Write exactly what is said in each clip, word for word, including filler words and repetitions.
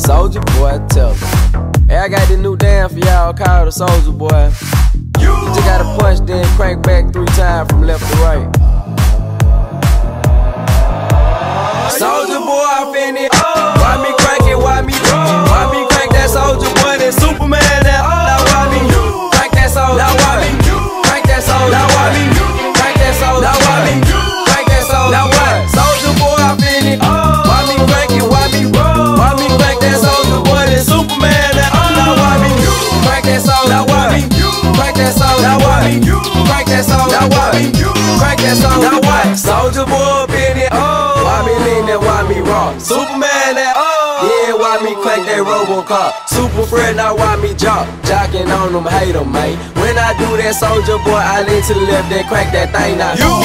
Soulja Boy, tell me. Hey, I got this new dance for y'all called the Soulja Boy. You just gotta punch, then crank back three times from left to right. Soulja Boy, I finna. Why me crank it? Why me? Why me crank that Soulja Boy? Then Superman that. Now why me crank that Soulja? Now why me crank that Soulja? Now why me crank that Soulja? Now why me crank that Soulja? Now what? Soulja Boy, I finna. Why me crank it? Why me? Why me crank that Soulja Boy? Then Superman that. Now why me crank that Soulja? Now why me crank that Soulja? Now why me crank that Soulja? Now why me crank that Soulja? Now what? Soulja Boy, finna. Why me lean that? Why me raw? Superman that. Yeah, why me crank that Robocop? Super friend, now why me jock? Jocking on them, hate them, man. When I do that Soulja Boy, I lean to the left, then crank that thing now. You,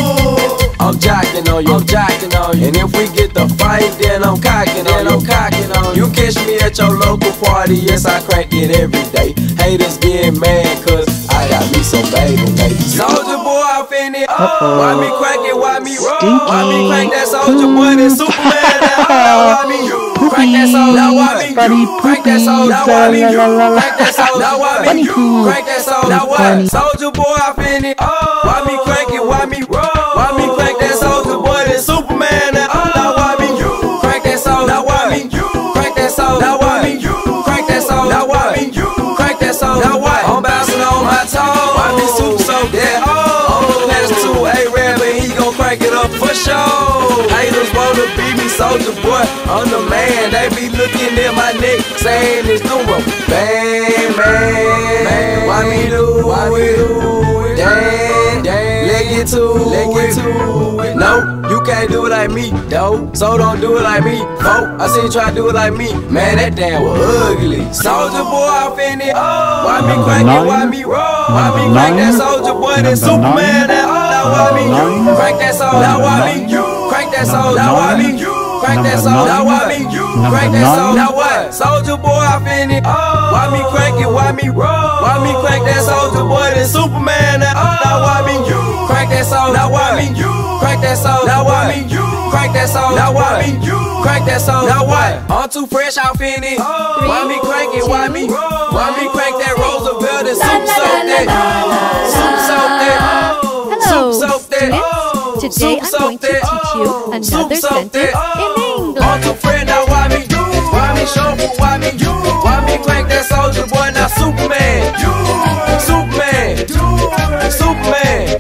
I'm jocking on you, I'm jocking on you. And if we get the fight, then I'm cocking on you, I'm cocking on you. You catch me at your local party, yes, I crank it every day. Haters get mad, cause I got me some baby, baby. Soulja Boy, I finna. Why me crank it, why me roll? Why me crank that Soulja Boy, then Superman that. Why me crank that Soulja? Now why me crank that Soulja? Now why me crank that Soulja? Now why me crank that Soulja? Now what? Soulja Boy, I finna. Why me crank it, why me roll? Why me crank that Soulja Boy, then Superman that. Now why me crank that Soulja? Now why me crank that Soulja? Now why me crank that Soulja? Now why me crank that Soulja? Now what? I'm bouncing on my toes. Why me super so dead? I'm the class two A-Rap and he gon' crank it up for sure. Haters wanna beat me, Soulja Boy, I'm the man. They be looking at my neck, saying it's doing bang, bang. Why me do? Why me do it? Dang, dang. Let get to, let get to it. No, you can't do it like me, though. So don't do it like me, folk. I see you try to do it like me. Man, that damn was ugly. Soulja Boy, I finna. Why me crank it? Why me roll? Why me crank that Soulja Boy? Then Superman that. Now why me crank that Soulja? Now why me crank that Soulja? Now why me crank that Soulja? Now why me crank that Soulja? Now what? Soulja Boy, I finna. Why me crank it? Why me roll? Why me crank that Soulja Boy? Then Superman that. Now why me crank that Soulja? Now why me crank that Soulja? Now why me crank that Soulja? Now why me crank that Soulja? Now what? I'm too fresh, I finna. Why me crank it? Why me? Why me crank that Roosevelt and super soak that? Super soak that. Hello, soak that. students. Today I'm going to teach you another sentence in English. I'm too fresh, now why me? Why me shuffle? Why me? Why me crank that Soulja Boy? Now Superman. Superman. Superman.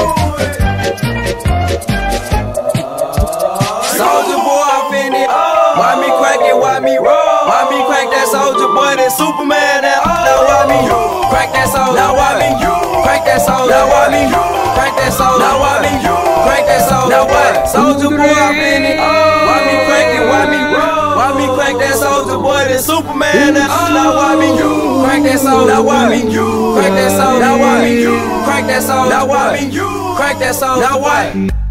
Soulja Boy, I finna. Why me crank it? Why me roll? Why me crank that Soulja Boy? Then Superman that. Now why me crank that Soulja? Now why me crank that Soulja? Now why me crank that Soulja? Now why me crank that Soulja? Now what? Soulja Boy, I finna. Why me crank it? Why me roll? Why me crank that Soulja Boy? Then Superman that. Now why me crank that Soulja? Now why me crank that Soulja? Now why me crank that Soulja? Now why me crank that Soulja? Now what?